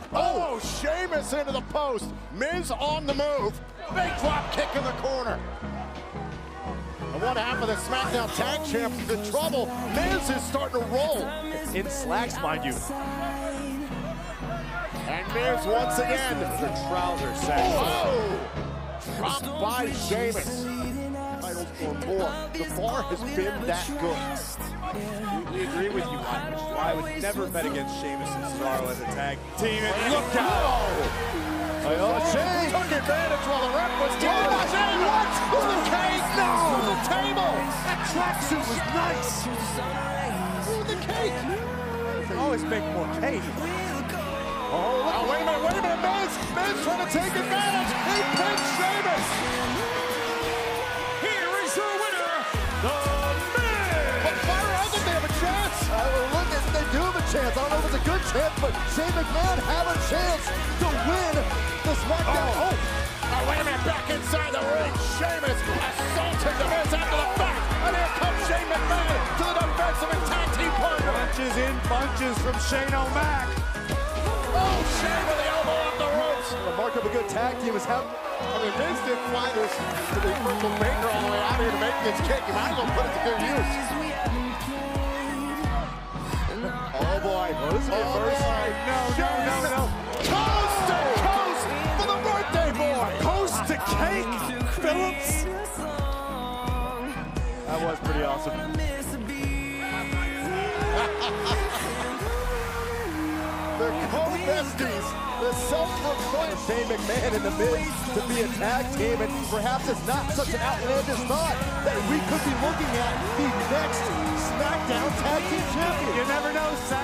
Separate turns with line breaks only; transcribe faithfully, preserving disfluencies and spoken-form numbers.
Oh, Sheamus into the post. Miz on the move. Big drop kick in the corner. And one half of the SmackDown Tag Champs is in trouble. Miz is starting to roll.
In slacks, mind you.
And Miz once again.
The trouser set.
Whoa! Dropped by Sheamus. Titles or more. The bar has been that good.
We agree with you. I, I would never bet against Sheamus and Cesaro as a tag team. And look out!
Oh, Sheamus took advantage while the ref was doing it. What? Through the cage? No! Through the table! That tracksuit was nice. Through the cake.
Always make more cake.
Oh, oh, wait a minute, wait a minute, Miz! Miz trying to take advantage! He pinned Sheamus!
Here is your winner, The Miz!
But Fire, I think they have a chance! Uh, look, they do have a chance. I don't know if it's a good chance, but Shane McMahon have a chance to win the SmackDown. Oh, oh. oh wait a minute, back inside the ring. Sheamus assaulted the Miz after the back. And here comes Shane McMahon to the defensive and tag team partner.
Punches in bunches from Shane O'Mac.
Oh, Shane with the elbow off the ropes.
The mark of a good tag team is how.
I mean, Miz didn't fly this to the Purple Ranger all the way out here to make this kick. You might as well put it to good use. Oh, boy.
Oh, this is a
oh,
first.
boy.
No, no, no, no.
Coast to coast for the birthday boy.
Coast to cake, Phillips. That was pretty awesome.
The co-besties, the self-proclaimed
Shane McMahon and The Miz to be a tag team, and perhaps it's not such an outlandish thought that we could be looking at the next SmackDown Tag Team Champion.
You never know, Sal.